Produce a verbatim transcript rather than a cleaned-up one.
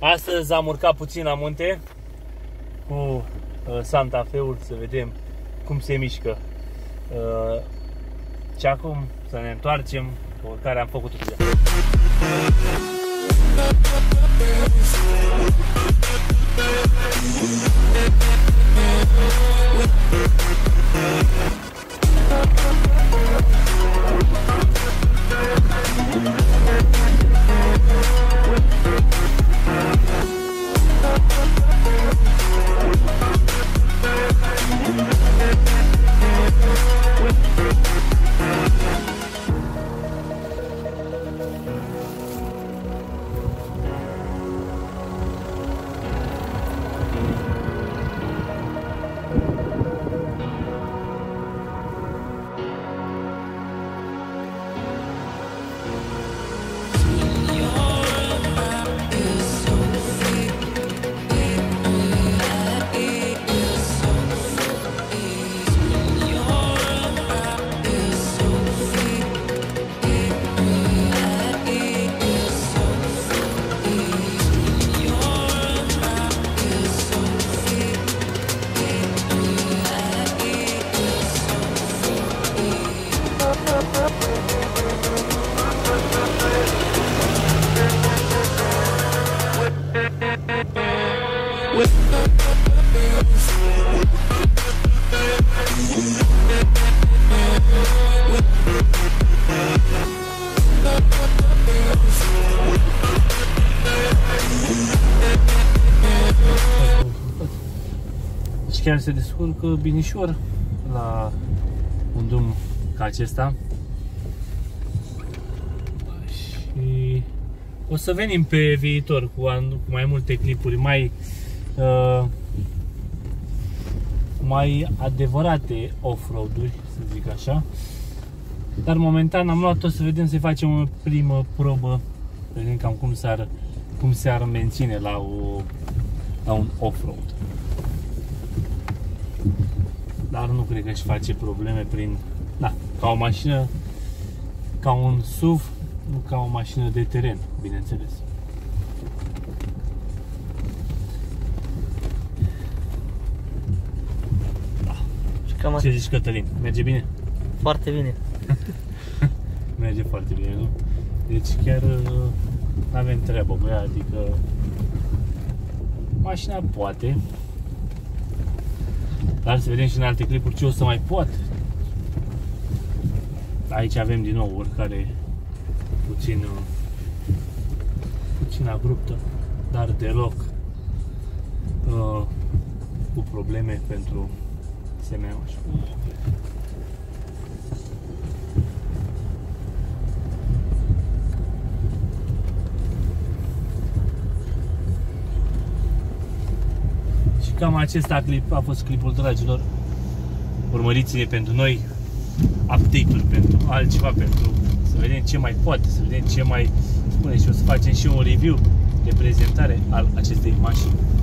Astăzi am urcat puțin la munte cu uh, Santa Fe-ul să vedem cum se mișcă. Uh, și acum să ne întoarcem, cu urcare am făcut-o deja. Și chiar se descurcă binișor la un drum ca acesta. Și o să venim pe viitor cu, cu mai multe clipuri mai uh, mai adevărate off-road-uri, să zic așa. Dar momentan am luat-o să vedem, să facem o primă probă, să vedem cam cum s-ar cum s-ar menține la, o, la un off-road. Dar nu cred că își face probleme prin, da, ca o mașină, ca un S U V, nu ca o mașină de teren, bineînțeles. Da. Și cam ce zici, Cătălin? Merge bine? Foarte bine. Merge foarte bine, nu? Deci chiar nu avem treabă cu ea, adică mașina poate. Dar să vedem și în alte clipuri ce o să mai poate. Aici avem din nou urcare puțin puțin abruptă, dar deloc uh, cu probleme pentru S M A-ul. Cam acesta clip a fost clipul, dragilor. Urmăriți-ne pentru noi update-uri, pentru altceva, pentru să vedem ce mai poate, să vedem ce mai spune și o să facem și un review de prezentare al acestei mașini.